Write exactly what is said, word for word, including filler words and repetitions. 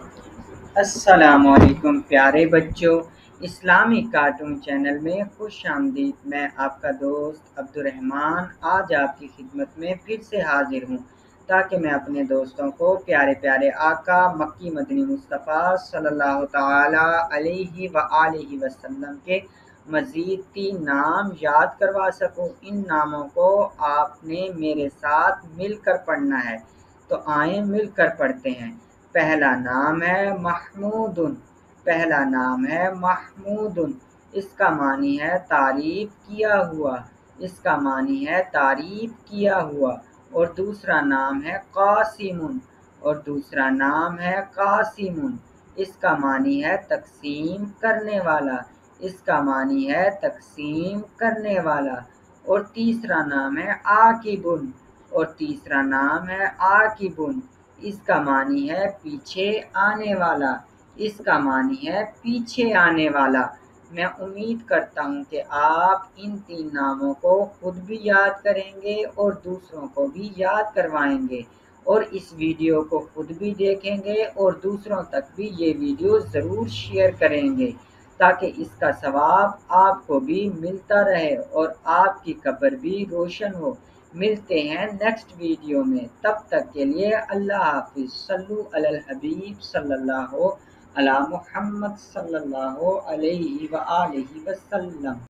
السلام علیکم پیارے بچوں، اسلامی کارٹون چینل میں خوش آمدید۔ میں آپ کا دوست عبد الرحمن آج آپ کی خدمت میں پھر سے حاضر ہوں تاکہ میں اپنے دوستوں کو پیارے پیارے آقا مکی مدنی مصطفیٰ صلی اللہ تعالی علیہ وآلہ وسلم کے مزید تین نام یاد کروا سکوں۔ ان ناموں کو آپ نے میرے ساتھ مل کر پڑھنا ہے، تو آئیں مل کر پڑھتے ہیں۔ پہلا نام ہے محمود۔ پہلا نام ہے محمود۔ اس کا معنی ہے تعریف کیا ہوا۔ اس کا معنی ہے تعریف کیا ہوا۔ اور دوسرا نام ہے قاسم۔ اور دوسرا نام ہے قاسم۔ اس کا معنی ہے تقسیم کرنے والا۔ اس کا معنی ہے تقسیم کرنے والا۔ اور تیسرا نام ہے عاقب۔ اور تیسرا نام ہے عاقب۔ اس کا معنی ہے پیچھے آنے والا۔ اس کا معنی ہے پیچھے آنے والا۔ میں امید کرتا ہوں کہ آپ ان تین ناموں کو خود بھی یاد کریں گے اور دوسروں کو بھی یاد کروائیں گے، اور اس ویڈیو کو خود بھی دیکھیں گے اور دوسروں تک بھی یہ ویڈیو ضرور شیئر کریں گے تاکہ اس کا ثواب آپ کو بھی ملتا رہے اور آپ کی قبر بھی روشن ہو۔ ملتے ہیں نیکسٹ ویڈیو میں، تب تک کے لیے اللہ حافظ۔ صلو علی الحبیب صلی اللہ علی محمد صلی اللہ علیہ وآلہ وسلم۔